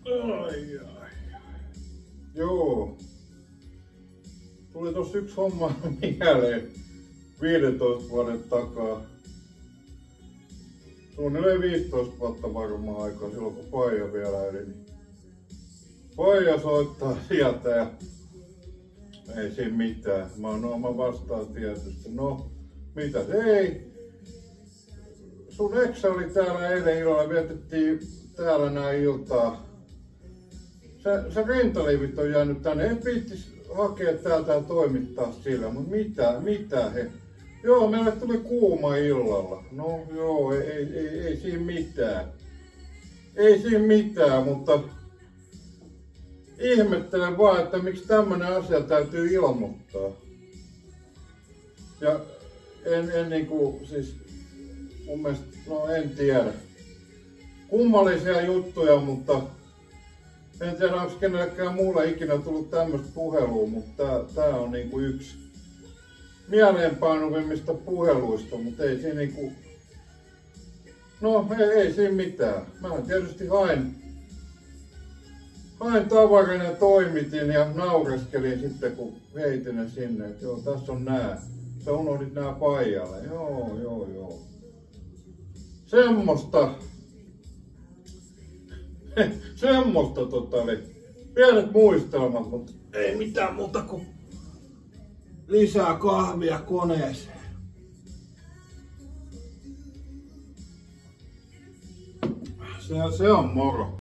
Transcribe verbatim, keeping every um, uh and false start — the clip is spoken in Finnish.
Ai, ai. Joo. Tuli tossa yksi homma mieleen viidentoista vuoden takaa. Suunnilleen viisitoista vuotta varmaan aikaa silloin kun Paija vielä eli. Niin Paija soittaa sieltä ja ei siinä mitään. Mä no mä vastaan tietysti. No mitä ei. Sun eksä oli täällä eilen illalla, vietettiin täällä näin iltaa. Se, se rentalivit on jäänyt tänne, et viittis hakea täältä ja toimittaa sillä, mutta mitä, mitä he? Joo, meille tuli kuuma illalla. No joo, ei, ei, ei, ei siinä mitään. Ei siinä mitään, mutta ihmettelen vaan, että miksi tämmönen asia täytyy ilmoittaa. Ja en, en niinku, siis mun mielestä, no en tiedä. Kummallisia juttuja, mutta en tiedä onko kenellekään muulle ikinä tullut tämmöstä puhelua, mutta tää, tää on niinku yksi mieleenpainuvimmista puheluista, mutta ei siinä niinku, no ei, ei siinä mitään. Mä tietysti hain, hain tavaran ja toimitin ja naureskelin sitten kun heitin ne sinne, että joo tässä on nää. Sä unohdit nää Paijalle. Joo, joo, joo. Semmosta. Semmosta tota oli. Pienet muistelmat, mutta ei mitään muuta kuin lisää kahvia koneeseen. Se, se on moro.